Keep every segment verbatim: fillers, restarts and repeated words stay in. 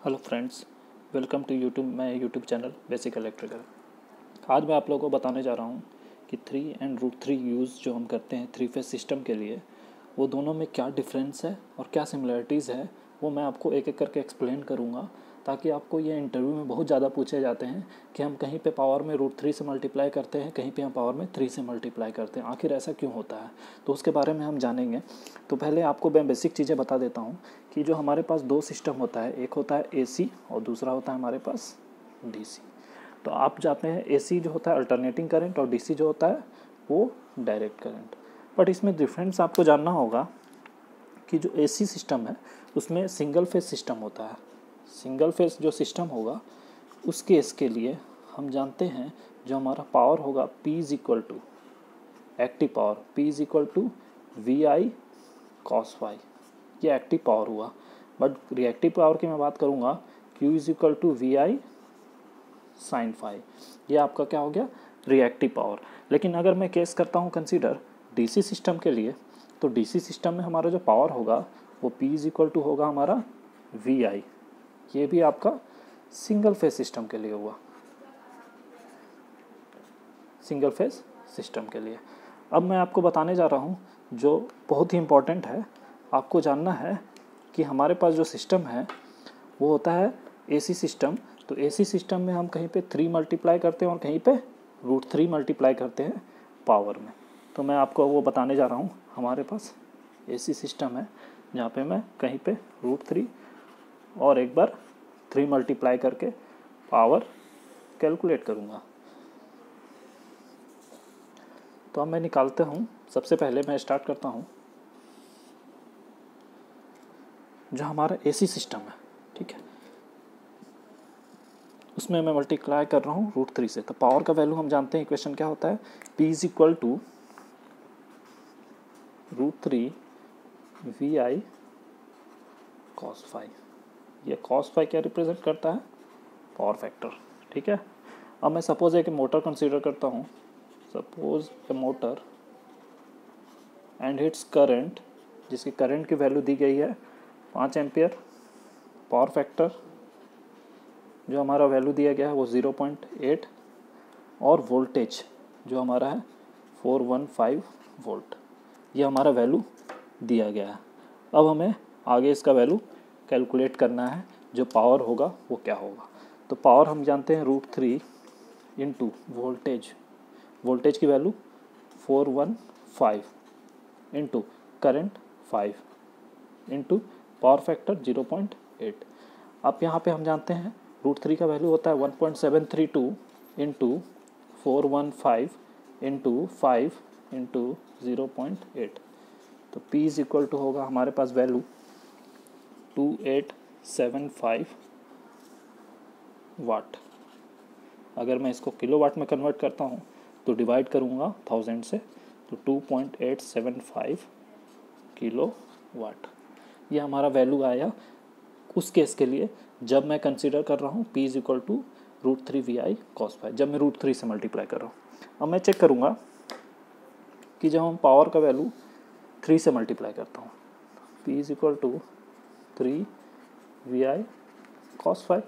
Hello friends, welcome to YouTube मैं YouTube channel basic electrical. आज मैं आप लोगों को बताने जा रहा हूँ कि three and root three use जो हम करते हैं थ्री फेज सिस्टम के लिए, वो दोनों में क्या डिफरेंस है और क्या सिमिलरिटीज़ है, वो मैं आपको एक एक करके एक्सप्लेन करूँगा, ताकि आपको ये इंटरव्यू में बहुत ज़्यादा पूछे जाते हैं कि हम कहीं पे पावर में रूट थ्री से मल्टीप्लाई करते हैं, कहीं पे हम पावर में थ्री से मल्टीप्लाई करते हैं, आखिर ऐसा क्यों होता है, तो उसके बारे में हम जानेंगे। तो पहले आपको मैं बेसिक चीज़ें बता देता हूँ कि जो हमारे पास दो सिस्टम होता है, एक होता है एसी और दूसरा होता है हमारे पास डीसी। तो आप जाते हैं एसी जो होता है अल्टरनेटिंग करंट और डीसी जो होता है वो डायरेक्ट करंट। बट इसमें डिफरेंस आपको जानना होगा कि जो एसी सिस्टम है उसमें सिंगल फेज सिस्टम होता है। सिंगल फेज जो सिस्टम होगा उस केस के लिए हम जानते हैं जो हमारा पावर होगा P is equal to active power, P is equal to V I cos phi, ये एक्टिव पावर हुआ। बट रिएक्टिव पावर की मैं बात करूँगा, Q is equal to V I sine phi, ये आपका क्या हो गया, रिएक्टिव पावर। लेकिन अगर मैं केस करता हूँ कंसीडर डीसी सिस्टम के लिए, तो डीसी सिस्टम में हमारा जो पावर होगा वो P इज इक्वल टू होगा हमारा वी आई, ये भी आपका सिंगल फेज सिस्टम के लिए हुआ, सिंगल फेज सिस्टम के लिए। अब मैं आपको बताने जा रहा हूँ जो बहुत ही इम्पोर्टेंट है, आपको जानना है कि हमारे पास जो सिस्टम है वो होता है एसी सिस्टम। तो एसी सिस्टम में हम कहीं पे थ्री मल्टीप्लाई करते हैं और कहीं पे रूट थ्री मल्टीप्लाई करते हैं पावर में। तो मैं आपको वो बताने जा रहा हूँ। हमारे पास एसी सिस्टम है जहाँ पे मैं कहीं पे रूट थ्री और एक बार थ्री मल्टीप्लाई करके पावर कैलकुलेट करूँगा। तो अब मैं निकालता हूँ। सबसे पहले मैं स्टार्ट करता हूँ जो हमारा एसी सिस्टम है, ठीक है, उसमें मैं मल्टीप्लाई कर रहा हूँ रूट थ्री से। तो पावर का वैल्यू हम जानते हैं, इक्वेशन क्या होता है, P is equal to root three V I cos phi. ये कॉस फाइव क्या रिप्रेजेंट करता है, पावर फैक्टर, ठीक है। अब मैं सपोज एक मोटर कंसीडर करता हूँ, suppose a motor and its current, जिसकी करंट की वैल्यू दी गई है पाँच एम्पियर, पावर फैक्टर जो हमारा वैल्यू दिया गया है वो ज़ीरो पॉइंट एट, और वोल्टेज जो हमारा है फोर वन फाइव वोल्ट, ये हमारा वैल्यू दिया गया है। अब हमें आगे इसका वैल्यू कैलकुलेट करना है, जो पावर होगा वो क्या होगा। तो पावर हम जानते हैं root three into voltage, voltage की value four one five into current five into power factor zero point eight. अब यहाँ पे हम जानते हैं रूट थ्री का वैल्यू होता है one point seven three two into four one five into five into zero point eight. तो P इज इक्वल टू होगा हमारे पास value two eight seven five watt. अगर मैं इसको किलो वाट में कन्वर्ट करता हूँ तो डिवाइड करूँगा थाउजेंड से, तो two point eight seven five kilowatt, ये हमारा वैल्यू आया उस केस के लिए जब मैं कंसीडर कर रहा हूँ P is equal to root three V I cos phi, जब मैं रूट थ्री से मल्टीप्लाई कर रहा हूँ। अब मैं चेक करूँगा कि जब हम पावर का वैल्यू थ्री से मल्टीप्लाई करता हूँ, P is equal to three V I cos phi.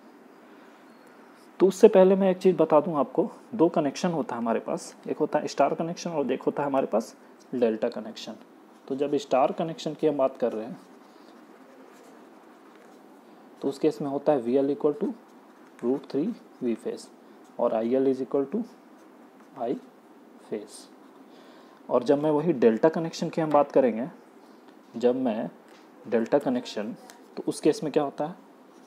तो उससे पहले मैं एक चीज़ बता दूं आपको, दो कनेक्शन होता है हमारे पास, एक होता है स्टार कनेक्शन और एक होता है हमारे पास डेल्टा कनेक्शन। तो जब स्टार कनेक्शन की हम बात कर रहे हैं तो उस केस में होता है V L equal to root three V phase और I L is equal to I phase. और जब मैं वही डेल्टा कनेक्शन की हम बात करेंगे, जब मैं डेल्टा कनेक्शन, तो उस केस में क्या होता है,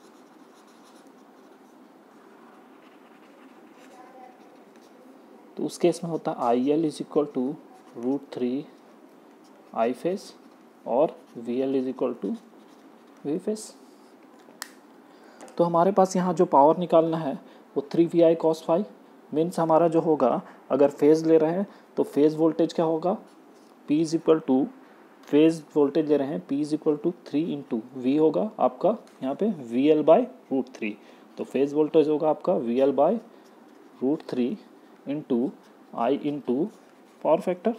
तो उस केस में होता है I L is equal to root three I phase और V L is equal to V phase. तो हमारे पास यहाँ जो पावर निकालना है वो three V I cos phi means हमारा जो होगा, अगर फेज़ ले रहे हैं तो फेज़ वोल्टेज क्या होगा, P is equal to phase voltage ले रहे हैं P is equal to three into V होगा आपका यहाँ पे V L by root three. तो फेज़ वोल्टेज होगा आपका V L by root three into I into power factor.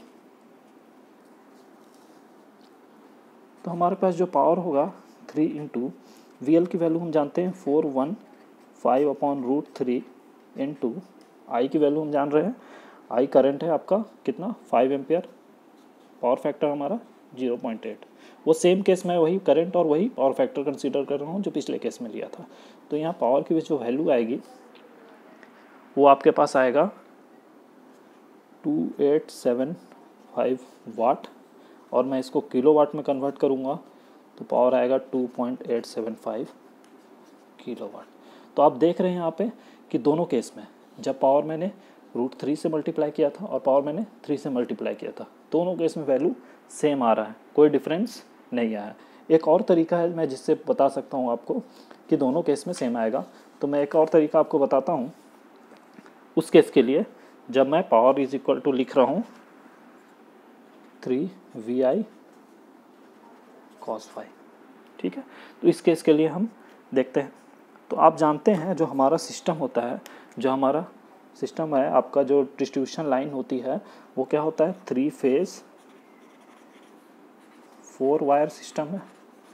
तो हमारे पास जो पावर होगा थ्री इंटू वी एल की वैल्यू हम जानते हैं four one five upon root three into I की वैल्यू हम जान रहे हैं, आई करंट है आपका कितना फाइव एम्पियर, पावर फैक्टर हमारा ज़ीरो पॉइंट एट। वो सेम केस में वही करंट और वही पावर फैक्टर कंसीडर कर रहा हूँ जो पिछले केस में लिया था। तो यहाँ पावर की जो वैल्यू आएगी वो आपके पास आएगा two eight seven five watt, और मैं इसको किलो वाट में कन्वर्ट करूँगा तो पावर आएगा two point eight seven five kilowatt. तो आप देख रहे हैं यहाँ पे कि दोनों केस में जब पावर मैंने रूट थ्री से मल्टीप्लाई किया था और पावर मैंने थ्री से मल्टीप्लाई किया था, दोनों केस में वैल्यू सेम आ रहा है, कोई डिफरेंस नहीं आया है। एक और तरीका है मैं जिससे बता सकता हूँ आपको कि दोनों केस में सेम आएगा, तो मैं एक और तरीका आपको बताता हूँ। उस केस के लिए जब मैं पावर इज इक्वल टू लिख रहा हूँ three V I cos five, ठीक है। तो इस केस के लिए हम देखते हैं। तो आप जानते हैं जो हमारा सिस्टम होता है, जो हमारा सिस्टम है आपका, जो डिस्ट्रीब्यूशन लाइन होती है वो क्या होता है, three phase four wire system है।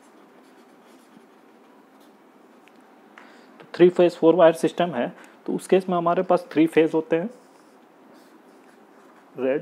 तो three phase four wire system है, तो उस केस में हमारे पास थ्री फेज होते हैं, रेड,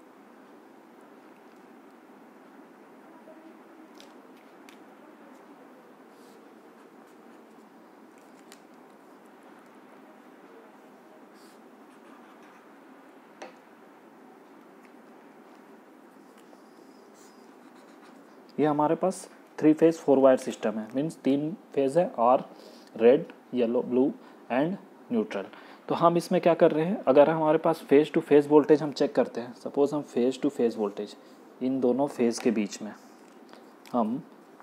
ये हमारे पास three phase four wire system है, मीन्स तीन फेज है, R, red, yellow, blue and neutral. तो हम इसमें क्या कर रहे हैं, अगर हमारे पास फेज टू फेज वोल्टेज हम चेक करते हैं, सपोज हम फेज टू फेज वोल्टेज इन दोनों फेज के बीच में हम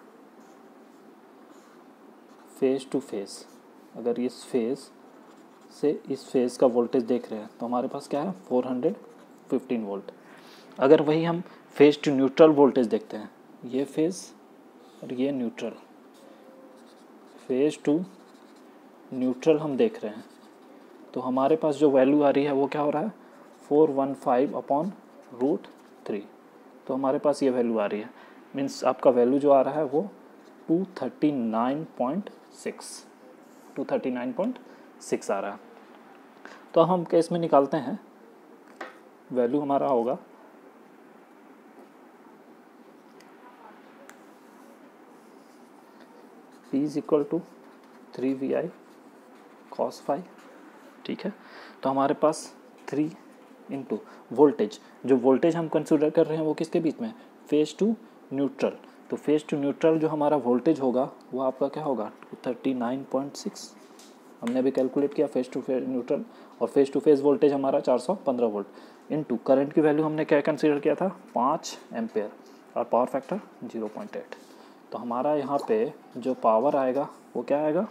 फेज टू फेज, अगर इस फेज से इस फेज का वोल्टेज देख रहे हैं तो हमारे पास क्या है फोर हंड्रेड फिफ्टीन वोल्ट। अगर वही हम फेज टू न्यूट्रल वोल्टेज देखते हैं, ये फेज और ये न्यूट्रल, फेज टू न्यूट्रल हम देख रहे हैं तो हमारे पास जो वैल्यू आ रही है वो क्या हो रहा है four one five upon root three. तो हमारे पास ये वैल्यू आ रही है, मीन्स आपका वैल्यू जो आ रहा है वो two thirty nine point six two thirty nine point six आ रहा है। तो हम केस में निकालते हैं, वैल्यू हमारा होगा P is equal to three V I cos five, ठीक है। तो हमारे पास थ्री इंटू वोल्टेज, जो वोल्टेज हम कंसिडर कर रहे हैं वो किसके बीच में, फेज टू न्यूट्रल। तो फेज टू न्यूट्रल जो हमारा वोल्टेज होगा वो आपका क्या होगा two thirty nine point six, हमने अभी कैलकुलेट किया फेज टू फेज न्यूट्रल, और फेज टू फेज वोल्टेज हमारा चार सौ पंद्रह वोल्ट इनटू करंट की वैल्यू हमने क्या कंसीडर किया था पाँच एम्पेयर, और power factor zero point eight. तो हमारा यहाँ पे जो पावर आएगा वो क्या आएगा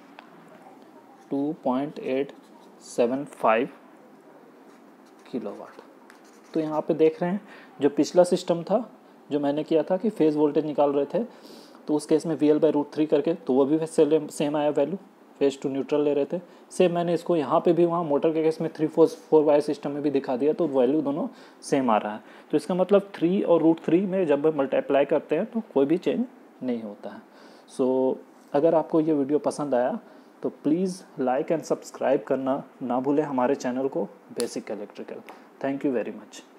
two point eight seven five kilowatt. तो यहाँ पे देख रहे हैं जो पिछला सिस्टम था जो मैंने किया था कि फेज वोल्टेज निकाल रहे थे, तो उस केस में V L by root three करके, तो वो भी सेम आया वैल्यू, फेज टू न्यूट्रल ले रहे थे। सेम मैंने इसको यहाँ पे भी वहाँ मोटर के केस में three four four wire system में भी दिखा दिया, तो वैल्यू दोनों सेम आ रहा है। तो इसका मतलब थ्री और रूट थ्री में जब मल्टीप्लाई करते हैं तो कोई भी चेंज नहीं होता है। सो so, अगर आपको ये वीडियो पसंद आया तो प्लीज़ लाइक एंड सब्सक्राइब करना ना भूलें हमारे चैनल को basic electrical. Thank you very much.